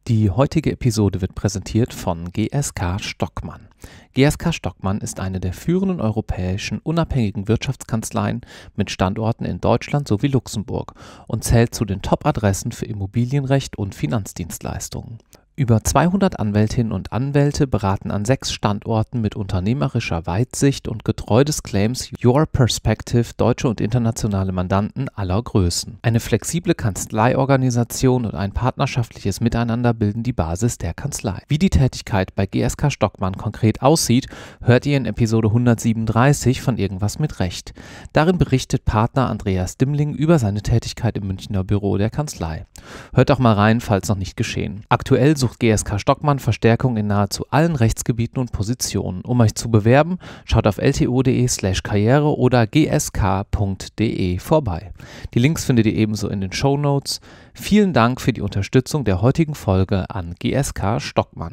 Die heutige Episode wird präsentiert von GSK Stockmann. GSK Stockmann ist eine der führenden europäischen unabhängigen Wirtschaftskanzleien mit Standorten in Deutschland sowie Luxemburg und zählt zu den Top-Adressen für Immobilienrecht und Finanzdienstleistungen. Über 200 Anwältinnen und Anwälte beraten an 6 Standorten mit unternehmerischer Weitsicht und getreu des Claims Your Perspective deutsche und internationale Mandanten aller Größen. Eine flexible Kanzleiorganisation und ein partnerschaftliches Miteinander bilden die Basis der Kanzlei. Wie die Tätigkeit bei GSK Stockmann konkret aussieht, hört ihr in Episode 137 von Irgendwas mit Recht. Darin berichtet Partner Andreas Dimmling über seine Tätigkeit im Münchner Büro der Kanzlei. Hört auch mal rein, falls noch nicht geschehen. Aktuell sucht GSK Stockmann Verstärkung in nahezu allen Rechtsgebieten und Positionen. Um euch zu bewerben, schaut auf lto.de/karriere oder gsk.de vorbei. Die Links findet ihr ebenso in den Shownotes. Vielen Dank für die Unterstützung der heutigen Folge an GSK Stockmann.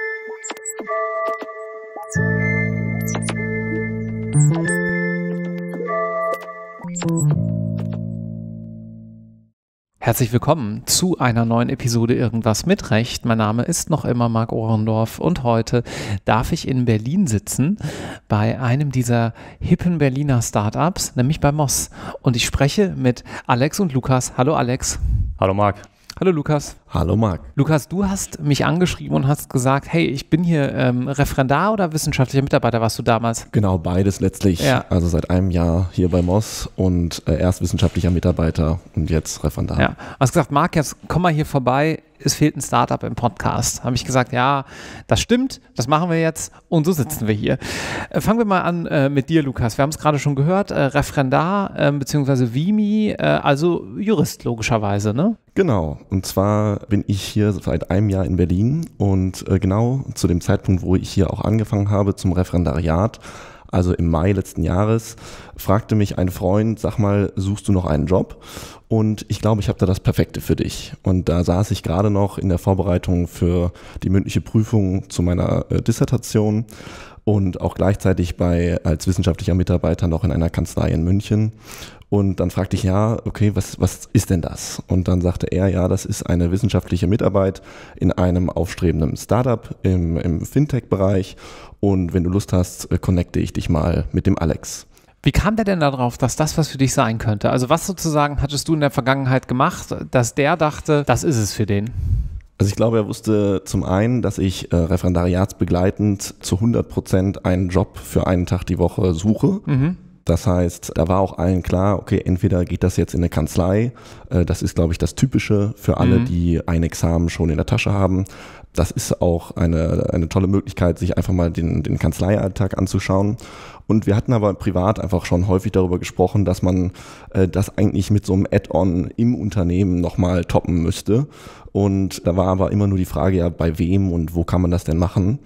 Herzlich willkommen zu einer neuen Episode Irgendwas mit Recht. Mein Name ist noch immer Marc Ohrendorf und heute darf ich in Berlin sitzen bei einem dieser hippen Berliner Startups, nämlich bei Moss. Und ich spreche mit Alex und Lukas. Hallo Alex. Hallo Marc. Hallo Lukas. Hallo Marc. Lukas, du hast mich angeschrieben und hast gesagt, hey, ich bin hier Referendar oder wissenschaftlicher Mitarbeiter warst du damals? Genau, beides letztlich. Ja. Also seit einem Jahr hier bei Moss und erst wissenschaftlicher Mitarbeiter und jetzt Referendar. Ja, du hast gesagt, Marc, jetzt komm mal hier vorbei, es fehlt ein Startup im Podcast. Habe ich gesagt, ja, das stimmt, das machen wir jetzt und so sitzen wir hier. Fangen wir mal an mit dir, Lukas. Wir haben es gerade schon gehört, Referendar bzw. Vimi, also Jurist logischerweise, ne? Genau, und zwar bin ich hier seit einem Jahr in Berlin und genau zu dem Zeitpunkt, wo ich hier auch angefangen habe zum Referendariat, also im Mai letzten Jahres, fragte mich ein Freund, sag mal, suchst du noch einen Job? Und ich glaube, ich habe da das Perfekte für dich. Und da saß ich gerade noch in der Vorbereitung für die mündliche Prüfung zu meiner Dissertation und auch gleichzeitig als wissenschaftlicher Mitarbeiter noch in einer Kanzlei in München. Und dann fragte ich, ja, okay, was ist denn das? Und dann sagte er, ja, das ist eine wissenschaftliche Mitarbeit in einem aufstrebenden Startup im Fintech-Bereich. Und wenn du Lust hast, connecte ich dich mal mit dem Alex. Wie kam der denn darauf, dass das was für dich sein könnte? Also was sozusagen hattest du in der Vergangenheit gemacht, dass der dachte, das ist es für den? Also ich glaube, er wusste zum einen, dass ich referendariatsbegleitend zu 100% einen Job für einen Tag die Woche suche. Mhm. Das heißt, da war auch allen klar, okay, entweder geht das jetzt in eine Kanzlei, das ist, glaube ich, das Typische für alle, die ein Examen schon in der Tasche haben. Das ist auch eine tolle Möglichkeit, sich einfach mal den Kanzleialltag anzuschauen. Und wir hatten aber privat einfach schon häufig darüber gesprochen, dass man das eigentlich mit so einem Add-on im Unternehmen nochmal toppen müsste. Und da war aber immer nur die Frage, ja, bei wem und wo kann man das denn machen?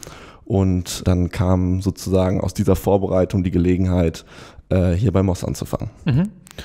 Und dann kam sozusagen aus dieser Vorbereitung die Gelegenheit, hier bei Moss anzufangen. Mhm.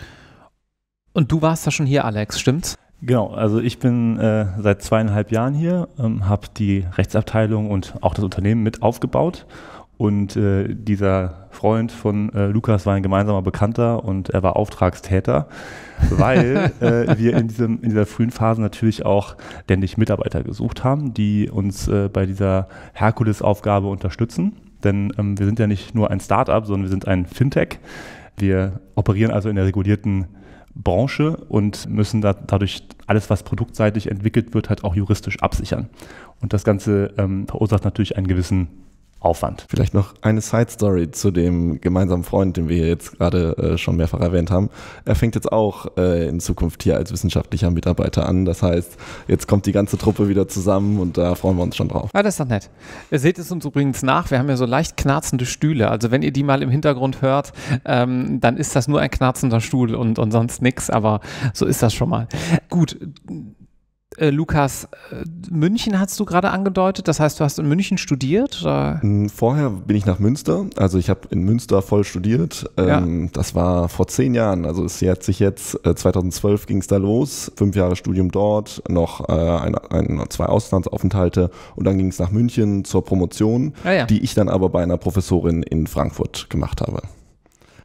Und du warst da schon hier, Alex, stimmt's? Genau, also ich bin seit 2,5 Jahren hier, habe die Rechtsabteilung und auch das Unternehmen mit aufgebaut. Und dieser Freund von Lukas war ein gemeinsamer Bekannter und er war Auftragstäter, weil wir in dieser frühen Phase natürlich auch ständig Mitarbeiter gesucht haben, die uns bei dieser Herkulesaufgabe unterstützen. Denn wir sind ja nicht nur ein Startup, sondern wir sind ein Fintech. Wir operieren also in der regulierten Branche und müssen dadurch alles, was produktseitig entwickelt wird, halt auch juristisch absichern. Und das Ganze verursacht natürlich einen gewissen Aufwand. Vielleicht noch eine Side-Story zu dem gemeinsamen Freund, den wir jetzt gerade schon mehrfach erwähnt haben. Er fängt jetzt auch in Zukunft hier als wissenschaftlicher Mitarbeiter an. Das heißt, jetzt kommt die ganze Truppe wieder zusammen und da freuen wir uns schon drauf. Ja, das ist doch nett. Ihr seht es uns übrigens nach, wir haben ja so leicht knarzende Stühle. Also wenn ihr die mal im Hintergrund hört, dann ist das nur ein knarzender Stuhl und sonst nichts, aber so ist das schon mal. Gut. Lukas, München hast du gerade angedeutet, das heißt, du hast in München studiert? Oder? Vorher bin ich nach Münster, also ich habe in Münster voll studiert, Das war vor 10 Jahren, also es hat sich jetzt, 2012 ging es da los, 5 Jahre Studium dort, noch 2 Auslandsaufenthalte und dann ging es nach München zur Promotion, die ich dann aber bei einer Professorin in Frankfurt gemacht habe.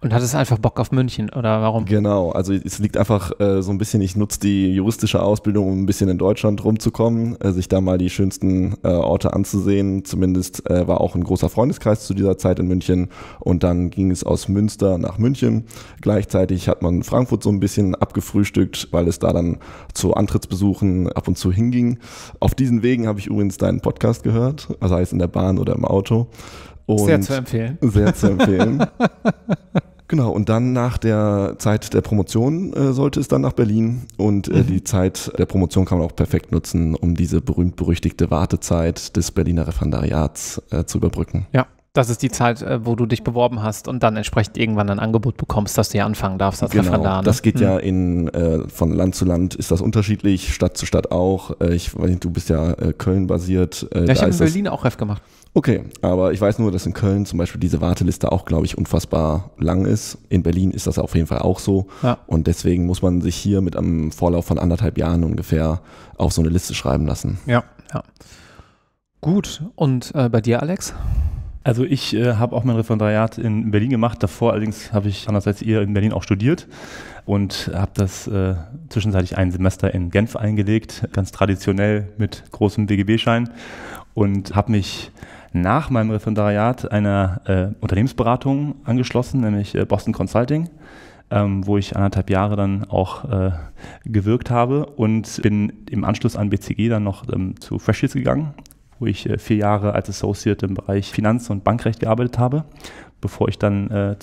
Und hattest einfach Bock auf München oder warum? Genau, also es liegt einfach so ein bisschen, ich nutze die juristische Ausbildung, um ein bisschen in Deutschland rumzukommen, sich da mal die schönsten Orte anzusehen. Zumindest war auch ein großer Freundeskreis zu dieser Zeit in München und dann ging es aus Münster nach München. Gleichzeitig hat man Frankfurt so ein bisschen abgefrühstückt, weil es da dann zu Antrittsbesuchen ab und zu hinging. Auf diesen Wegen habe ich übrigens deinen Podcast gehört, sei es in der Bahn oder im Auto. Und sehr zu empfehlen. Sehr zu empfehlen. Genau, und dann nach der Zeit der Promotion sollte es dann nach Berlin und die Zeit der Promotion kann man auch perfekt nutzen, um diese berühmt-berüchtigte Wartezeit des Berliner Referendariats zu überbrücken. Ja, das ist die Zeit, wo du dich beworben hast und dann entsprechend irgendwann ein Angebot bekommst, dass du hier anfangen darfst als Referendar. Ne? Das geht ja von Land zu Land ist das unterschiedlich, Stadt zu Stadt auch. Ich weiß nicht, du bist ja Köln basiert. Ja, ich habe in Berlin auch Ref gemacht. Okay, aber ich weiß nur, dass in Köln zum Beispiel diese Warteliste auch, glaube ich, unfassbar lang ist. In Berlin ist das auf jeden Fall auch so. Ja. Und deswegen muss man sich hier mit einem Vorlauf von 1,5 Jahren ungefähr auf so eine Liste schreiben lassen. Ja, ja. Gut. Und bei dir, Alex? Also ich habe auch mein Referendariat in Berlin gemacht. Davor allerdings habe ich anders als ihr in Berlin auch studiert und habe das zwischenzeitlich ein Semester in Genf eingelegt, ganz traditionell mit großem BGB-Schein und habe mich nach meinem Referendariat einer Unternehmensberatung angeschlossen, nämlich Boston Consulting, wo ich 1,5 Jahre dann auch gewirkt habe und bin im Anschluss an BCG dann noch zu Freshfields gegangen, wo ich 4 Jahre als Associate im Bereich Finanz- und Bankrecht gearbeitet habe, bevor ich dann Ende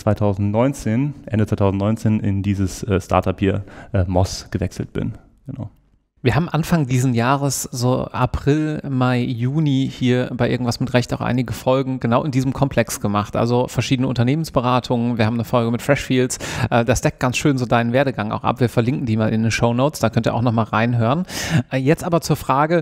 2019 in dieses Startup hier, Moss, gewechselt bin. Genau. Wir haben Anfang diesen Jahres, so April, Mai, Juni hier bei Irgendwas mit Recht auch einige Folgen genau in diesem Komplex gemacht. Also verschiedene Unternehmensberatungen. Wir haben eine Folge mit Freshfields. Das deckt ganz schön so deinen Werdegang auch ab. Wir verlinken die mal in den Shownotes. Da könnt ihr auch nochmal reinhören. Jetzt aber zur Frage,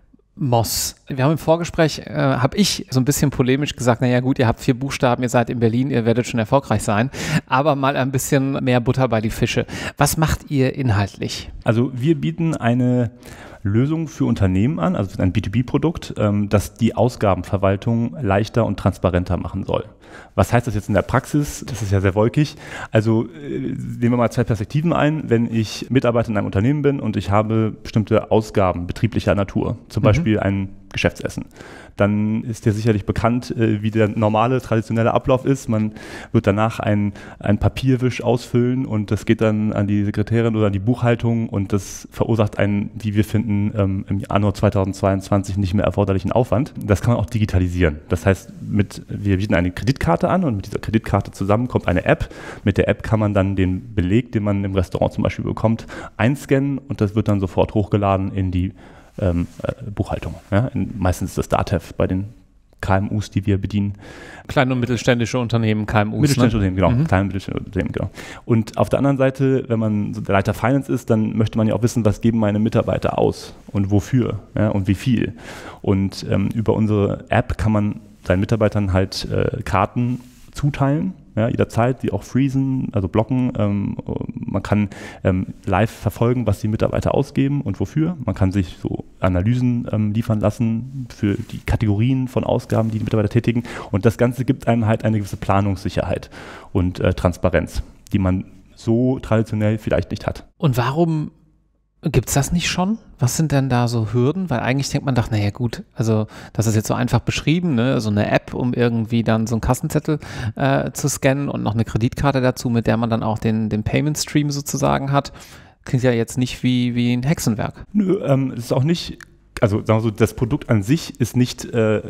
Moss. Wir haben im Vorgespräch, habe ich so ein bisschen polemisch gesagt, naja gut, ihr habt 4 Buchstaben, ihr seid in Berlin, ihr werdet schon erfolgreich sein, aber mal ein bisschen mehr Butter bei die Fische. Was macht ihr inhaltlich? Also wir bieten eine Lösung für Unternehmen an, also ein B2B-Produkt, das die Ausgabenverwaltung leichter und transparenter machen soll. Was heißt das jetzt in der Praxis? Das ist ja sehr wolkig. Also nehmen wir mal 2 Perspektiven ein. Wenn ich Mitarbeiter in einem Unternehmen bin und ich habe bestimmte Ausgaben betrieblicher Natur, zum Beispiel ein Geschäftsessen, dann ist dir sicherlich bekannt, wie der normale, traditionelle Ablauf ist. Man wird danach ein Papierwisch ausfüllen und das geht dann an die Sekretärin oder an die Buchhaltung und das verursacht einen, wie wir finden, im Januar 2022 nicht mehr erforderlichen Aufwand. Das kann man auch digitalisieren. Das heißt, wir bieten eine Kreditkarte an und mit dieser Kreditkarte zusammen kommt eine App. Mit der App kann man dann den Beleg, den man im Restaurant zum Beispiel bekommt, einscannen und das wird dann sofort hochgeladen in die Buchhaltung. Ja? Meistens ist das DATEV bei den KMUs, die wir bedienen. Kleine und mittelständische Unternehmen, KMUs. Mittelständische Unternehmen, genau. Kleine und mittelständische Unternehmen, genau. Und auf der anderen Seite, wenn man so der Leiter Finance ist, dann möchte man ja auch wissen, was geben meine Mitarbeiter aus und wofür, ja, und wie viel. Und über unsere App kann man seinen Mitarbeitern halt Karten zuteilen, ja, jederzeit, die auch freezen, also blocken. Man kann live verfolgen, was die Mitarbeiter ausgeben und wofür. Man kann sich so Analysen liefern lassen für die Kategorien von Ausgaben, die die Mitarbeiter tätigen. Und das Ganze gibt einem halt eine gewisse Planungssicherheit und Transparenz, die man so traditionell vielleicht nicht hat. Und warum gibt es das nicht schon? Was sind denn da so Hürden? Weil eigentlich denkt man doch, naja gut, also das ist jetzt so einfach beschrieben, ne? So eine App, um irgendwie dann so einen Kassenzettel zu scannen und noch eine Kreditkarte dazu, mit der man dann auch den Payment Stream sozusagen hat. Klingt ja jetzt nicht wie ein Hexenwerk. Nö, es ist auch nicht, also sagen wir so, das Produkt an sich ist nicht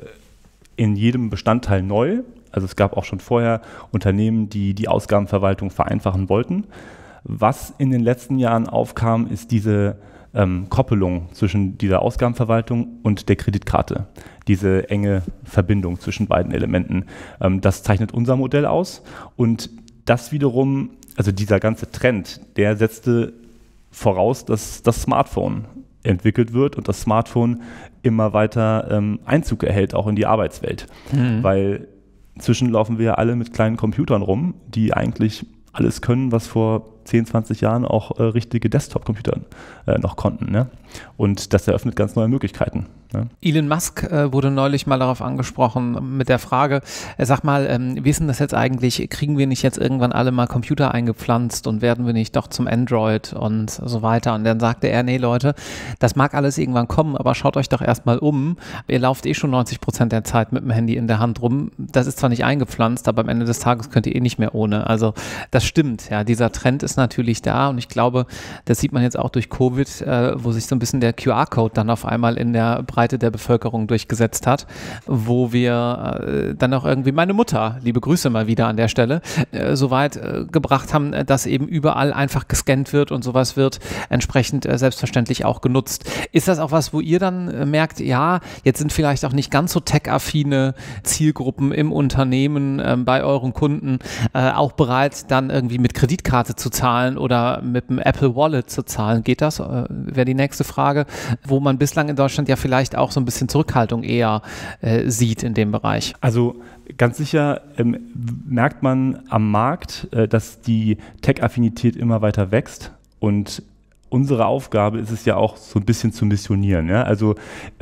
in jedem Bestandteil neu. Also es gab auch schon vorher Unternehmen, die die Ausgabenverwaltung vereinfachen wollten. Was in den letzten Jahren aufkam, ist diese Koppelung zwischen dieser Ausgabenverwaltung und der Kreditkarte. Diese enge Verbindung zwischen beiden Elementen. Das zeichnet unser Modell aus und das wiederum, also dieser ganze Trend, der setzte voraus, dass das Smartphone entwickelt wird und das Smartphone immer weiter Einzug erhält, auch in die Arbeitswelt. Weil inzwischen laufen wir alle mit kleinen Computern rum, die eigentlich alles können, was vor 10, 20 Jahren auch richtige Desktop-Computer noch konnten. Ne? Und das eröffnet ganz neue Möglichkeiten. Ne? Elon Musk wurde neulich mal darauf angesprochen mit der Frage, sag mal, wie ist denn das jetzt eigentlich, kriegen wir nicht jetzt irgendwann alle mal Computer eingepflanzt und werden wir nicht doch zum Android und so weiter? Und dann sagte er, nee Leute, das mag alles irgendwann kommen, aber schaut euch doch erstmal um. Ihr lauft schon 90% der Zeit mit dem Handy in der Hand rum. Das ist zwar nicht eingepflanzt, aber am Ende des Tages könnt ihr nicht mehr ohne. Also das stimmt, ja, dieser Trend ist natürlich da und ich glaube, das sieht man jetzt auch durch Covid, wo sich so ein bisschen der QR-Code dann auf einmal in der Breite der Bevölkerung durchgesetzt hat, wo wir dann auch irgendwie meine Mutter, liebe Grüße mal wieder an der Stelle, so weit gebracht haben, dass eben überall einfach gescannt wird und sowas wird entsprechend selbstverständlich auch genutzt. Ist das auch was, wo ihr dann merkt, ja, jetzt sind vielleicht auch nicht ganz so tech-affine Zielgruppen im Unternehmen bei euren Kunden auch bereit, dann irgendwie mit Kreditkarte zu zahlen oder mit dem Apple Wallet zu zahlen? Geht das? Wäre die nächste Frage, wo man bislang in Deutschland ja vielleicht auch so ein bisschen Zurückhaltung eher sieht in dem Bereich. Also ganz sicher merkt man am Markt, dass die Tech-Affinität immer weiter wächst und unsere Aufgabe ist es ja auch so ein bisschen zu missionieren. Ja? Also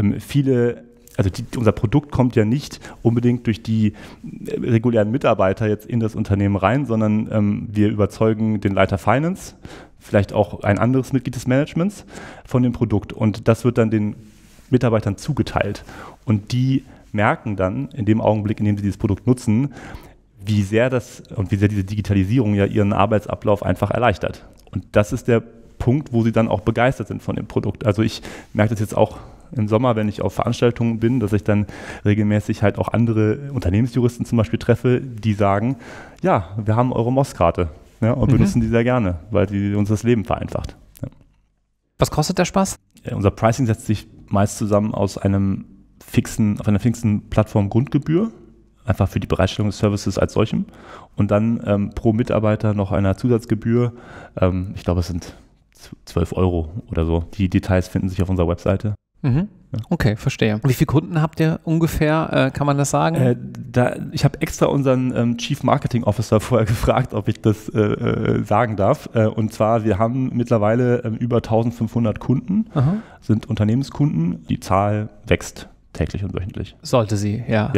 unser Produkt kommt ja nicht unbedingt durch die regulären Mitarbeiter jetzt in das Unternehmen rein, sondern wir überzeugen den Leiter Finance, vielleicht auch ein anderes Mitglied des Managements von dem Produkt und das wird dann den Mitarbeitern zugeteilt und die merken dann in dem Augenblick, in dem sie dieses Produkt nutzen, wie sehr diese Digitalisierung ja ihren Arbeitsablauf einfach erleichtert. Und das ist der Punkt, wo sie dann auch begeistert sind von dem Produkt. Also ich merke das jetzt auch im Sommer, wenn ich auf Veranstaltungen bin, dass ich dann regelmäßig halt auch andere Unternehmensjuristen zum Beispiel treffe, die sagen, ja, wir haben eure MOS-Karte, ja, und benutzen die sehr gerne, weil sie uns das Leben vereinfacht. Ja. Was kostet der Spaß? Unser Pricing setzt sich meist zusammen auf einer fixen Plattform-Grundgebühr, einfach für die Bereitstellung des Services als solchem und dann pro Mitarbeiter noch einer Zusatzgebühr, ich glaube es sind 12 € oder so. Die Details finden sich auf unserer Webseite. Mhm. Okay, verstehe. Wie viele Kunden habt ihr ungefähr, kann man das sagen? Ich habe extra unseren Chief Marketing Officer vorher gefragt, ob ich das sagen darf. Und zwar, wir haben mittlerweile über 1500 Kunden, sind Unternehmenskunden. Die Zahl wächst täglich und wöchentlich. Sollte sie, ja.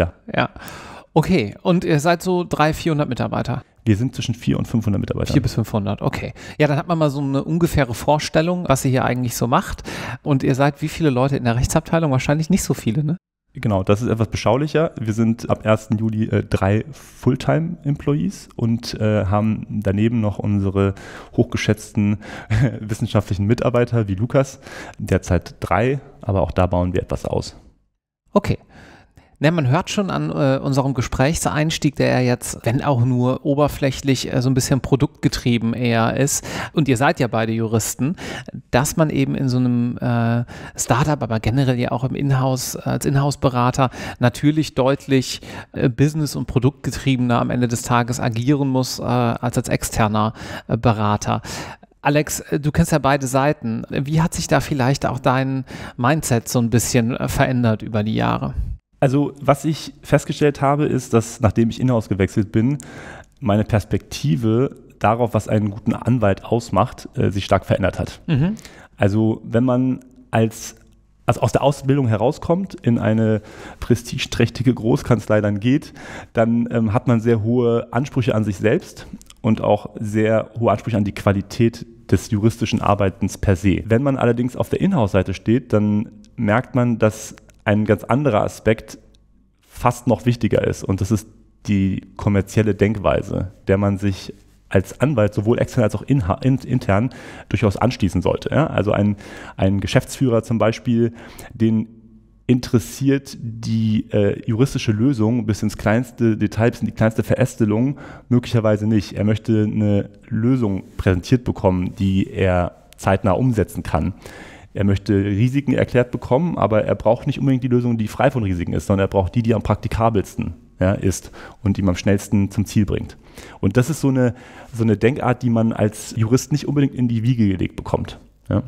Okay, und ihr seid so 300-400 Mitarbeiter? Wir sind zwischen 400 und 500 Mitarbeiter. 400 bis 500, okay. Ja, dann hat man mal so eine ungefähre Vorstellung, was ihr hier eigentlich so macht. Und ihr seid wie viele Leute in der Rechtsabteilung? Wahrscheinlich nicht so viele, ne? Genau, das ist etwas beschaulicher. Wir sind ab 1. Juli 3 Fulltime-Employees und haben daneben noch unsere hochgeschätzten wissenschaftlichen Mitarbeiter wie Lukas, derzeit 3, aber auch da bauen wir etwas aus. Okay. Ne, man hört schon an unserem Gesprächseinstieg, der ja jetzt, wenn auch nur oberflächlich, so ein bisschen produktgetrieben eher ist, und ihr seid ja beide Juristen, dass man eben in so einem Startup, aber generell ja auch im Inhouse, als Inhouse-Berater natürlich deutlich business- und produktgetriebener am Ende des Tages agieren muss als externer Berater. Alex, du kennst ja beide Seiten. Wie hat sich da vielleicht auch dein Mindset so ein bisschen verändert über die Jahre? Also was ich festgestellt habe, ist, dass nachdem ich Inhouse gewechselt bin, meine Perspektive darauf, was einen guten Anwalt ausmacht, sich stark verändert hat. Mhm. Also wenn man aus der Ausbildung herauskommt, in eine prestigeträchtige Großkanzlei dann geht, dann hat man sehr hohe Ansprüche an sich selbst und auch sehr hohe Ansprüche an die Qualität des juristischen Arbeitens per se. Wenn man allerdings auf der Inhouse-Seite steht, dann merkt man, dass ein ganz anderer Aspekt fast noch wichtiger ist und das ist die kommerzielle Denkweise, der man sich als Anwalt sowohl extern als auch intern durchaus anschließen sollte. Ja? Also ein Geschäftsführer zum Beispiel, den interessiert die juristische Lösung bis ins kleinste Detail, bis in die kleinste Verästelung möglicherweise nicht. Er möchte eine Lösung präsentiert bekommen, die er zeitnah umsetzen kann. Er möchte Risiken erklärt bekommen, aber er braucht nicht unbedingt die Lösung, die frei von Risiken ist, sondern er braucht die am praktikabelsten ist und ihm am schnellsten zum Ziel bringt. Und das ist so eine Denkart, die man als Jurist nicht unbedingt in die Wiege gelegt bekommt. Ja.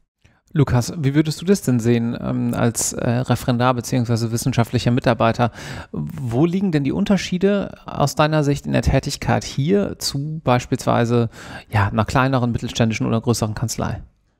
Lukas, wie würdest du das denn sehen als Referendar bzw. wissenschaftlicher Mitarbeiter? Wo liegen denn die Unterschiede aus deiner Sicht in der Tätigkeit hier zu beispielsweise einer kleineren, mittelständischen oder größeren Kanzlei?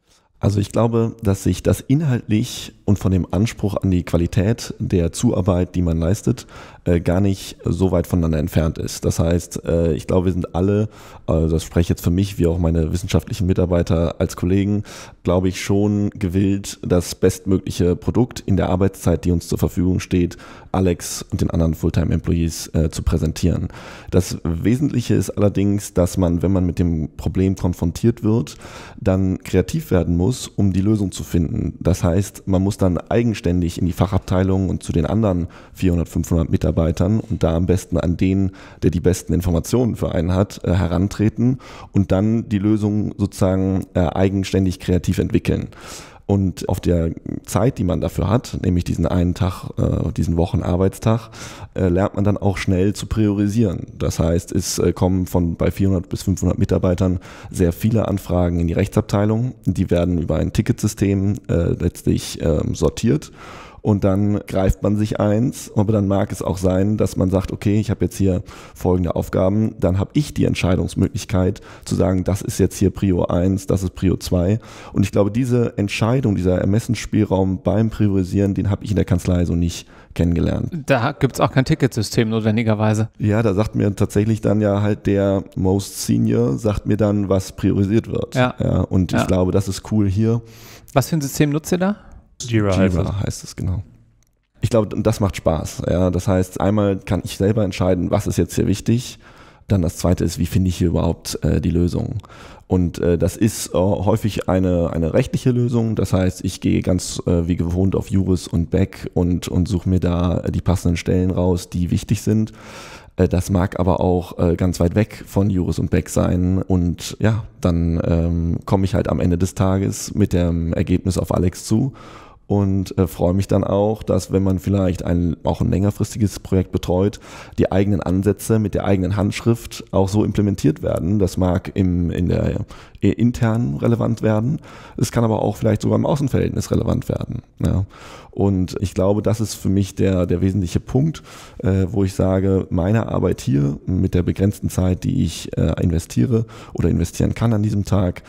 Also ich glaube, dass sich das inhaltlich und von dem Anspruch an die Qualität der Zuarbeit, die man leistet, gar nicht so weit voneinander entfernt ist. Das heißt, ich glaube, wir sind alle, das spreche ich jetzt für mich, wie auch meine wissenschaftlichen Mitarbeiter als Kollegen, glaube ich schon gewillt, das bestmögliche Produkt in der Arbeitszeit, die uns zur Verfügung steht, Alex und den anderen Fulltime-Employees zu präsentieren. Das Wesentliche ist allerdings, dass man, wenn man mit dem Problem konfrontiert wird, dann kreativ werden muss, um die Lösung zu finden. Das heißt, man muss dann eigenständig in die Fachabteilung und zu den anderen 400, 500 Mitarbeitern und da am besten an den, der die besten Informationen für einen hat, herantreten und dann die Lösung sozusagen eigenständig kreativ entwickeln. Und auf der Zeit, die man dafür hat, nämlich diesen einen Tag, diesen Wochenarbeitstag, lernt man dann auch schnell zu priorisieren. Das heißt, es kommen bei 400 bis 500 Mitarbeitern sehr viele Anfragen in die Rechtsabteilung. Die werden über ein Ticketsystem letztlich sortiert. Und dann greift man sich eins, aber dann mag es auch sein, dass man sagt, okay, ich habe jetzt hier folgende Aufgaben, dann habe ich die Entscheidungsmöglichkeit zu sagen, das ist jetzt hier Prio 1, das ist Prio 2. Und ich glaube, diese Entscheidung, dieser Ermessensspielraum beim Priorisieren, den habe ich in der Kanzlei so nicht kennengelernt. Da gibt es auch kein Ticketsystem notwendigerweise. Ja, da sagt mir tatsächlich dann ja halt der Most Senior, sagt mir dann, was priorisiert wird. Ja, und ich glaube, das ist cool hier. Was für ein System nutzt ihr da? Jira heißt es, genau. Ich glaube, das macht Spaß. Ja, das heißt, einmal kann ich selber entscheiden, was ist jetzt hier wichtig. Dann das Zweite ist, wie finde ich hier überhaupt die Lösung? Und das ist häufig eine rechtliche Lösung. Das heißt, ich gehe ganz wie gewohnt auf Juris und Beck und suche mir da die passenden Stellen raus, die wichtig sind. Das mag aber auch ganz weit weg von Juris und Beck sein. Und ja, dann komme ich halt am Ende des Tages mit dem Ergebnis auf Alex zu. Und freue mich dann auch, dass wenn man vielleicht auch ein längerfristiges Projekt betreut, die eigenen Ansätze mit der eigenen Handschrift auch so implementiert werden. Das mag in der intern relevant werden. Es kann aber auch vielleicht sogar im Außenverhältnis relevant werden. Ja. Und ich glaube, das ist für mich der wesentliche Punkt, wo ich sage, meine Arbeit hier mit der begrenzten Zeit, die ich investiere oder investieren kann an diesem Tag,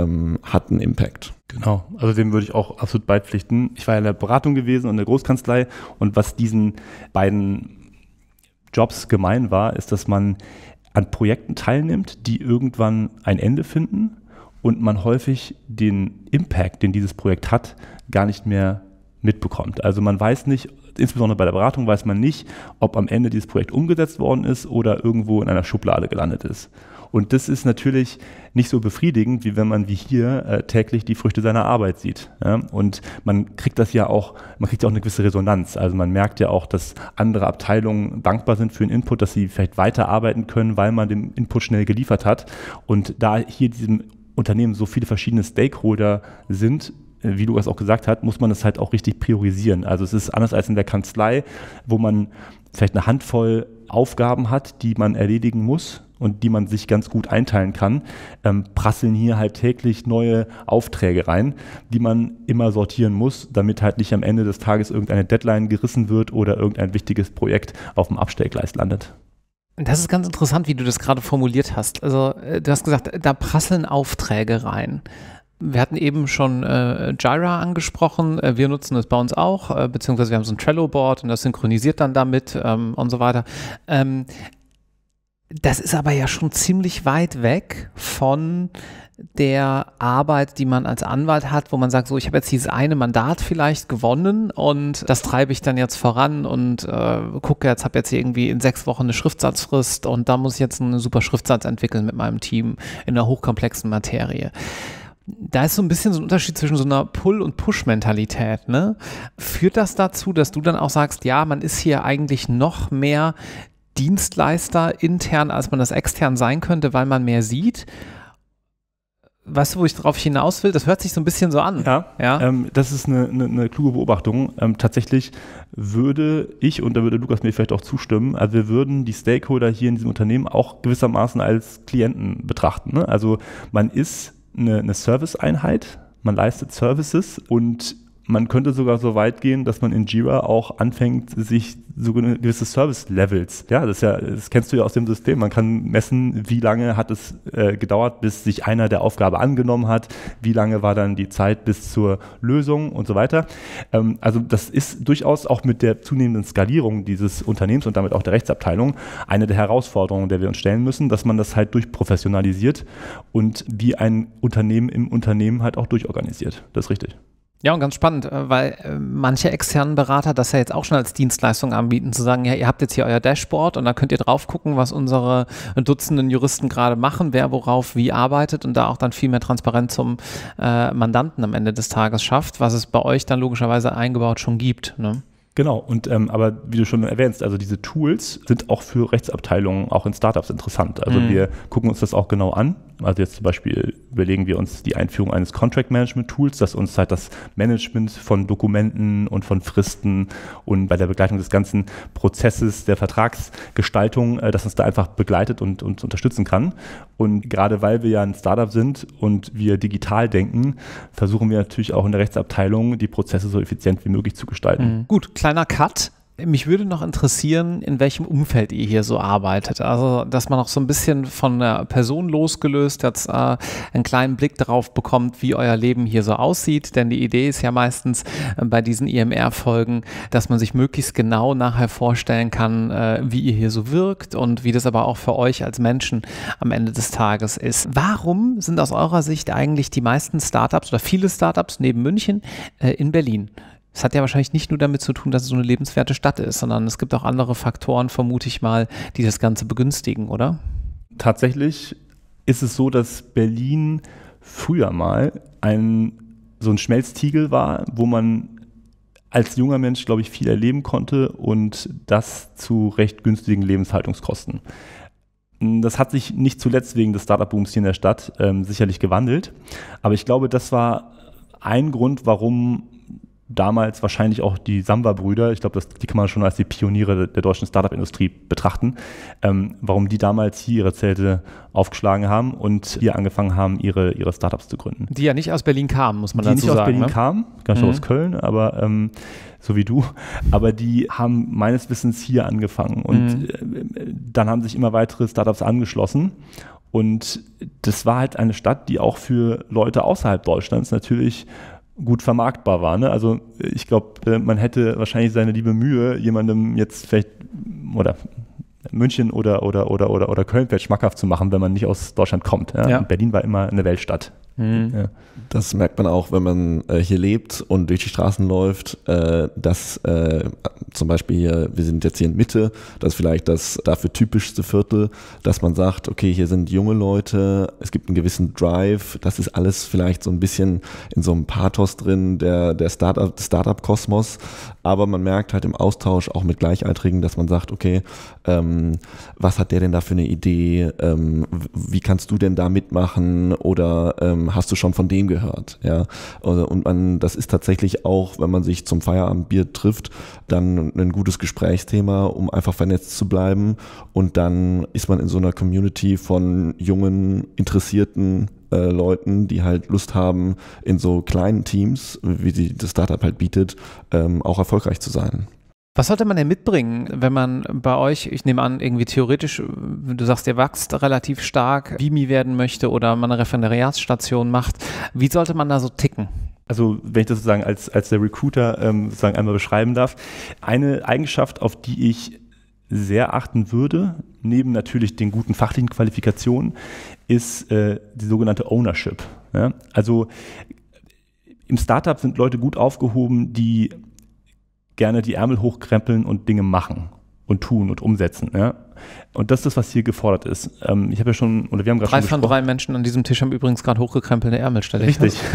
hat einen Impact. Genau, also dem würde ich auch absolut beipflichten. Ich war ja in der Beratung gewesen und in der Großkanzlei und was diesen beiden Jobs gemein war, ist, dass man an Projekten teilnimmt, die irgendwann ein Ende finden und man häufig den Impact, den dieses Projekt hat, gar nicht mehr mitbekommt. Also man weiß nicht, insbesondere bei der Beratung weiß man nicht, ob am Ende dieses Projekt umgesetzt worden ist oder irgendwo in einer Schublade gelandet ist. Und das ist natürlich nicht so befriedigend, wie wenn man wie hier täglich die Früchte seiner Arbeit sieht. Ja? Und man kriegt ja auch eine gewisse Resonanz. Also man merkt ja auch, dass andere Abteilungen dankbar sind für den Input, dass sie vielleicht weiterarbeiten können, weil man den Input schnell geliefert hat. Und da hier diesem Unternehmen so viele verschiedene Stakeholder sind, wie Lukas auch gesagt hat, muss man das halt auch richtig priorisieren. Also es ist anders als in der Kanzlei, wo man vielleicht eine Handvoll Aufgaben hat, die man erledigen muss und die man sich ganz gut einteilen kann, prasseln hier halt täglich neue Aufträge rein, die man immer sortieren muss, damit halt nicht am Ende des Tages irgendeine Deadline gerissen wird oder irgendein wichtiges Projekt auf dem Abstellgleis landet. Das ist ganz interessant, wie du das gerade formuliert hast. Also du hast gesagt, da prasseln Aufträge rein. Wir hatten eben schon Jira angesprochen, wir nutzen es bei uns auch, beziehungsweise wir haben so ein Trello-Board und das synchronisiert dann damit und so weiter. Das ist aber ja schon ziemlich weit weg von der Arbeit, die man als Anwalt hat, wo man sagt, so, ich habe jetzt dieses eine Mandat vielleicht gewonnen und das treibe ich dann jetzt voran und gucke jetzt, habe jetzt hier irgendwie in 6 Wochen eine Schriftsatzfrist und da muss ich jetzt einen super Schriftsatz entwickeln mit meinem Team in einer hochkomplexen Materie. Da ist so ein bisschen so ein Unterschied zwischen so einer Pull- und Push-Mentalität, ne? Führt das dazu, dass du dann auch sagst, ja, man ist hier eigentlich noch mehr Dienstleister intern, als man das extern sein könnte, weil man mehr sieht? Weißt du, wo ich darauf hinaus will? Das hört sich so ein bisschen so an. Ja. Das ist eine kluge Beobachtung. Tatsächlich würde ich, und da würde Lukas mir vielleicht auch zustimmen, also wir würden die Stakeholder hier in diesem Unternehmen auch gewissermaßen als Klienten betrachten, ne? Also man ist eine Serviceeinheit, man leistet Services und man könnte sogar so weit gehen, dass man in Jira auch anfängt, sich so gewisse Service-Levels, ja, das kennst du ja aus dem System, man kann messen, wie lange hat es gedauert, bis sich einer der Aufgabe angenommen hat, wie lange war dann die Zeit bis zur Lösung und so weiter. Also das ist durchaus auch mit der zunehmenden Skalierung dieses Unternehmens und damit auch der Rechtsabteilung eine der Herausforderungen, der wir uns stellen müssen, dass man das halt durchprofessionalisiert und wie ein Unternehmen im Unternehmen halt auch durchorganisiert. Das ist richtig. Ja, und ganz spannend, weil manche externen Berater das ja jetzt auch schon als Dienstleistung anbieten, zu sagen, ja, ihr habt jetzt hier euer Dashboard und da könnt ihr drauf gucken, was unsere Dutzenden Juristen gerade machen, wer worauf wie arbeitet und da auch dann viel mehr Transparenz zum Mandanten am Ende des Tages schafft, was es bei euch dann logischerweise eingebaut schon gibt, ne? Genau, und aber wie du schon erwähnst, also diese Tools sind auch für Rechtsabteilungen, auch in Startups interessant. Also wir gucken uns das auch genau an. Also jetzt zum Beispiel überlegen wir uns die Einführung eines Contract Management Tools, das uns halt das Management von Dokumenten und von Fristen und bei der Begleitung des ganzen Prozesses der Vertragsgestaltung, das uns da einfach begleitet und unterstützen kann. Und gerade weil wir ja ein Startup sind und wir digital denken, versuchen wir natürlich auch in der Rechtsabteilung die Prozesse so effizient wie möglich zu gestalten. Gut, kleiner Cut. Mich würde noch interessieren, in welchem Umfeld ihr hier so arbeitet. Also, dass man auch so ein bisschen von der Person losgelöst jetzt einen kleinen Blick darauf bekommt, wie euer Leben hier so aussieht. Denn die Idee ist ja meistens bei diesen IMR-Folgen, dass man sich möglichst genau nachher vorstellen kann, wie ihr hier so wirkt und wie das aber auch für euch als Menschen am Ende des Tages ist. Warum sind aus eurer Sicht eigentlich die meisten Startups oder viele Startups neben München in Berlin? Es hat ja wahrscheinlich nicht nur damit zu tun, dass es so eine lebenswerte Stadt ist, sondern es gibt auch andere Faktoren, vermute ich mal, die das Ganze begünstigen, oder? Tatsächlich ist es so, dass Berlin früher mal so ein Schmelztiegel war, wo man als junger Mensch, glaube ich, viel erleben konnte und das zu recht günstigen Lebenshaltungskosten. Das hat sich nicht zuletzt wegen des Startup-Booms hier in der Stadt sicherlich gewandelt, aber ich glaube, das war ein Grund, warum damals wahrscheinlich auch die Samba-Brüder, ich glaube, die kann man schon als die Pioniere der deutschen Startup-Industrie betrachten, warum die damals hier ihre Zelte aufgeschlagen haben und hier angefangen haben, ihre Startups zu gründen. Die ja nicht aus Berlin kamen, muss man dazu sagen. Die nicht aus Berlin kamen, gar nicht aus Köln, aber so wie du, aber die haben meines Wissens hier angefangen und dann haben sich immer weitere Startups angeschlossen. Und das war halt eine Stadt, die auch für Leute außerhalb Deutschlands natürlich gut vermarktbar war. Ne? Also ich glaube, man hätte wahrscheinlich seine liebe Mühe, jemandem jetzt vielleicht oder München oder Köln vielleicht schmackhaft zu machen, wenn man nicht aus Deutschland kommt. Ja? Ja. Berlin war immer eine Weltstadt. Ja. Das merkt man auch, wenn man hier lebt und durch die Straßen läuft, dass zum Beispiel hier, wir sind jetzt hier in Mitte, das ist vielleicht das dafür typischste Viertel, dass man sagt, okay, hier sind junge Leute, es gibt einen gewissen Drive, das ist alles vielleicht so ein bisschen in so einem Pathos drin, der Startup-Kosmos, aber man merkt halt im Austausch auch mit Gleichaltrigen, dass man sagt, okay, was hat der denn da für eine Idee, wie kannst du denn da mitmachen oder hast du schon von dem gehört, ja, und das ist tatsächlich auch, wenn man sich zum Feierabendbier trifft, dann ein gutes Gesprächsthema, um einfach vernetzt zu bleiben und dann ist man in so einer Community von jungen, interessierten Leuten, die halt Lust haben, in so kleinen Teams, wie das Startup halt bietet, auch erfolgreich zu sein. Was sollte man denn mitbringen, wenn man bei euch, ich nehme an, irgendwie theoretisch, du sagst, ihr wächst relativ stark, Vimi werden möchte oder man eine Referendariatsstation macht, wie sollte man da so ticken? Also wenn ich das sozusagen als der Recruiter sozusagen einmal beschreiben darf, eine Eigenschaft, auf die ich sehr achten würde, neben natürlich den guten fachlichen Qualifikationen, ist die sogenannte Ownership. Ja? Also im Startup sind Leute gut aufgehoben, die gerne die Ärmel hochkrempeln und Dinge machen und tun und umsetzen. Ja? Und das ist das, was hier gefordert ist. Ich habe ja schon, oder wir haben gerade schon gesprochen. 3 Menschen an diesem Tisch haben übrigens gerade hochgekrempelte Ärmel, stelle ich Richtig.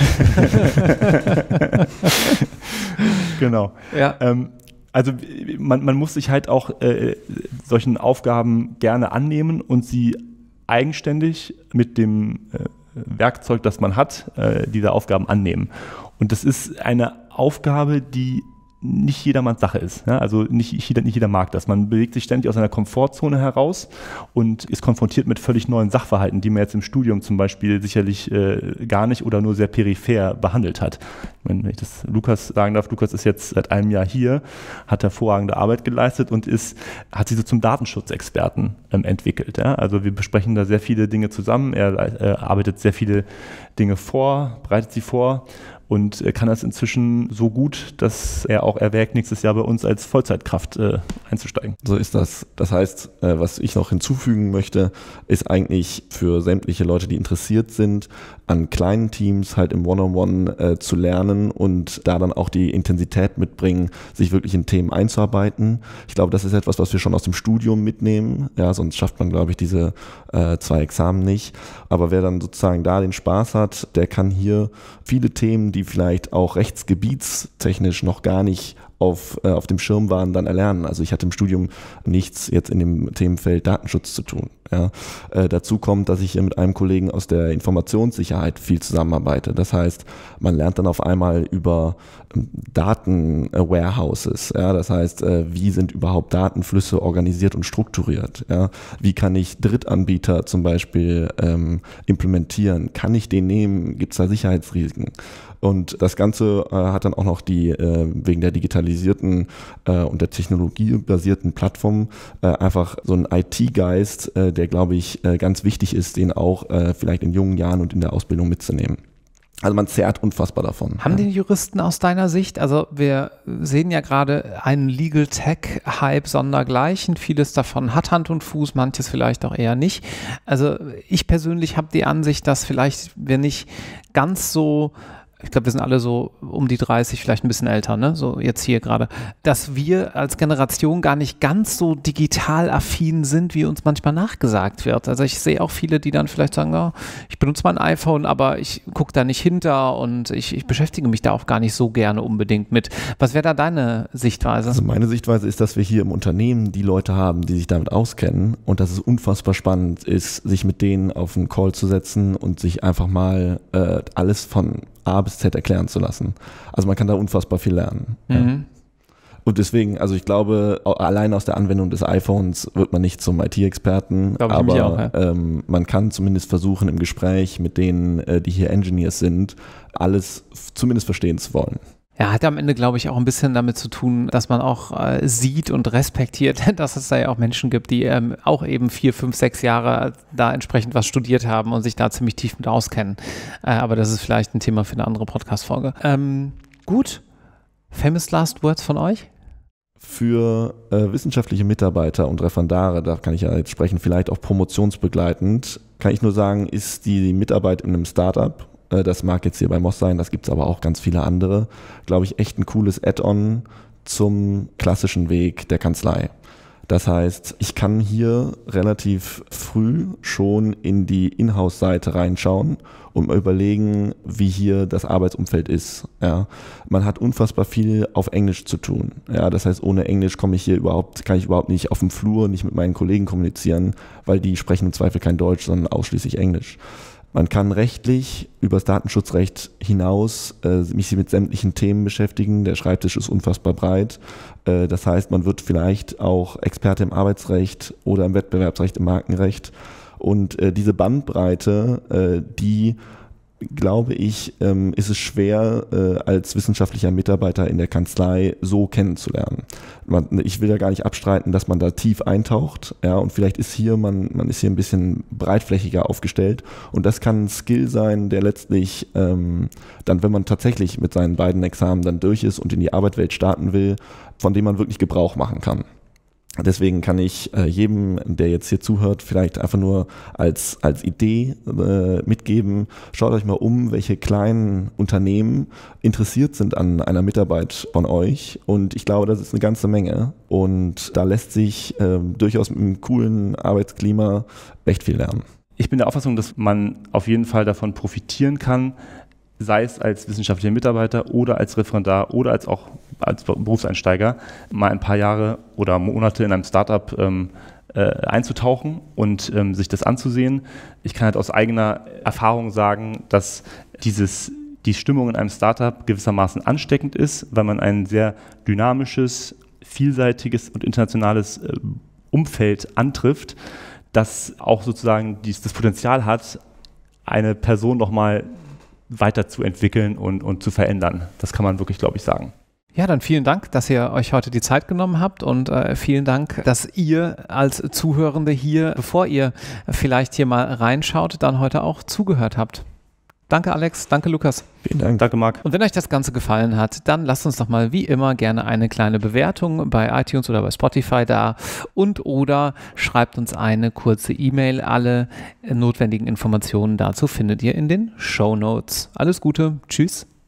Genau. Ja. Also man muss sich halt auch solchen Aufgaben gerne annehmen und sie eigenständig mit dem Werkzeug, das man hat, diese Aufgaben annehmen. Und das ist eine Aufgabe, die nicht jedermanns Sache ist. Ja? Also nicht jeder mag das. Man bewegt sich ständig aus einer Komfortzone heraus und ist konfrontiert mit völlig neuen Sachverhalten, die man jetzt im Studium zum Beispiel sicherlich gar nicht oder nur sehr peripher behandelt hat. Wenn ich das Lukas sagen darf, Lukas ist jetzt seit einem Jahr hier, hat hervorragende Arbeit geleistet und hat sich so zum Datenschutzexperten entwickelt. Ja? Also wir besprechen da sehr viele Dinge zusammen. Er arbeitet sehr viele Dinge vor, bereitet sie vor und kann das inzwischen so gut, dass er auch erwägt, nächstes Jahr bei uns als Vollzeitkraft einzusteigen. So ist das. Das heißt, was ich noch hinzufügen möchte, ist eigentlich für sämtliche Leute, die interessiert sind, an kleinen Teams halt im One-on-One zu lernen und da dann auch die Intensität mitbringen, sich wirklich in Themen einzuarbeiten. Ich glaube, das ist etwas, was wir schon aus dem Studium mitnehmen. Ja, sonst schafft man, glaube ich, diese 2 Examen nicht. Aber wer dann sozusagen da den Spaß hat, der kann hier viele Themen, die vielleicht auch rechtsgebietstechnisch noch gar nicht auf dem Schirm waren, dann erlernen. Also ich hatte im Studium nichts jetzt in dem Themenfeld Datenschutz zu tun. Ja. Dazu kommt, dass ich mit einem Kollegen aus der Informationssicherheit viel zusammenarbeite. Das heißt, man lernt dann auf einmal über Datenwarehouses. Ja. Das heißt, wie sind überhaupt Datenflüsse organisiert und strukturiert? Ja. Wie kann ich Drittanbieter zum Beispiel implementieren? Kann ich den nehmen? Gibt es da Sicherheitsrisiken? Und das Ganze hat dann auch noch wegen der digitalisierten und der technologiebasierten Plattform einfach so einen IT-Geist, der, glaube ich, ganz wichtig ist, den auch vielleicht in jungen Jahren und in der Ausbildung mitzunehmen. Also man zehrt unfassbar davon. Haben die Juristen aus deiner Sicht, also wir sehen ja gerade einen Legal Tech-Hype sondergleichen, vieles davon hat Hand und Fuß, manches vielleicht auch eher nicht. Also ich persönlich habe die Ansicht, dass vielleicht wir nicht ganz so, ich glaube, wir sind alle so um die 30, vielleicht ein bisschen älter, ne? So jetzt hier gerade, dass wir als Generation gar nicht ganz so digital affin sind, wie uns manchmal nachgesagt wird. Also ich sehe auch viele, die dann vielleicht sagen, oh, ich benutze mein iPhone, aber ich gucke da nicht hinter und ich beschäftige mich da auch gar nicht so gerne unbedingt mit. Was wäre da deine Sichtweise? Also meine Sichtweise ist, dass wir hier im Unternehmen die Leute haben, die sich damit auskennen und dass es unfassbar spannend ist, sich mit denen auf einen Call zu setzen und sich einfach mal alles von A bis Z erklären zu lassen. Also man kann da unfassbar viel lernen. Mhm. Ja. Und deswegen, also ich glaube, allein aus der Anwendung des iPhones wird man nicht zum IT-Experten, aber auch, ja. Man kann zumindest versuchen, im Gespräch mit denen, die hier Engineers sind, alles zumindest verstehen zu wollen. Ja, hat am Ende, glaube ich, auch ein bisschen damit zu tun, dass man auch sieht und respektiert, dass es da ja auch Menschen gibt, die auch eben 4, 5, 6 Jahre da entsprechend was studiert haben und sich da ziemlich tief mit auskennen. Aber das ist vielleicht ein Thema für eine andere Podcast-Folge. Gut, famous last words von euch? Für wissenschaftliche Mitarbeiter und Referendare, da kann ich ja jetzt sprechen, vielleicht auch promotionsbegleitend, kann ich nur sagen, ist die Mitarbeit in einem Startup, das mag jetzt hier bei Moss sein, das gibt es aber auch ganz viele andere, glaube ich, echt ein cooles Add-on zum klassischen Weg der Kanzlei. Das heißt, ich kann hier relativ früh schon in die Inhouse-Seite reinschauen und mal überlegen, wie hier das Arbeitsumfeld ist. Ja. Man hat unfassbar viel auf Englisch zu tun. Ja. Das heißt, ohne Englisch kann ich überhaupt nicht auf dem Flur, nicht mit meinen Kollegen kommunizieren, weil die sprechen im Zweifel kein Deutsch, sondern ausschließlich Englisch. Man kann rechtlich über das Datenschutzrecht hinaus mich mit sämtlichen Themen beschäftigen. Der Schreibtisch ist unfassbar breit. Das heißt, man wird vielleicht auch Experte im Arbeitsrecht oder im Wettbewerbsrecht, im Markenrecht. Und diese Bandbreite, die, glaube ich, ist es schwer, als wissenschaftlicher Mitarbeiter in der Kanzlei so kennenzulernen. Ich will ja gar nicht abstreiten, dass man da tief eintaucht, ja, und vielleicht ist man ist hier ein bisschen breitflächiger aufgestellt und das kann ein Skill sein, der letztlich dann, wenn man tatsächlich mit seinen beiden Examen dann durch ist und in die Arbeitswelt starten will, von dem man wirklich Gebrauch machen kann. Deswegen kann ich jedem, der jetzt hier zuhört, vielleicht einfach nur als Idee mitgeben, schaut euch mal um, welche kleinen Unternehmen interessiert sind an einer Mitarbeit von euch. Und ich glaube, das ist eine ganze Menge. Und da lässt sich durchaus mit einem coolen Arbeitsklima echt viel lernen. Ich bin der Auffassung, dass man auf jeden Fall davon profitieren kann, sei es als wissenschaftlicher Mitarbeiter oder als Referendar oder als Berufseinsteiger, mal ein paar Jahre oder Monate in einem Startup einzutauchen und sich das anzusehen. Ich kann halt aus eigener Erfahrung sagen, dass dieses die Stimmung in einem Startup gewissermaßen ansteckend ist, weil man ein sehr dynamisches, vielseitiges und internationales Umfeld antrifft, das auch sozusagen das Potenzial hat, eine Person nochmal weiterzuentwickeln und zu verändern. Das kann man wirklich, glaube ich, sagen. Ja, dann vielen Dank, dass ihr euch heute die Zeit genommen habt und vielen Dank, dass ihr als Zuhörende hier, bevor ihr vielleicht hier mal reinschaut, dann heute auch zugehört habt. Danke Alex, danke Lukas. Vielen Dank. Danke Marc. Und wenn euch das Ganze gefallen hat, dann lasst uns doch mal wie immer gerne eine kleine Bewertung bei iTunes oder bei Spotify da und oder schreibt uns eine kurze E-Mail. Alle notwendigen Informationen dazu findet ihr in den Shownotes. Alles Gute, tschüss.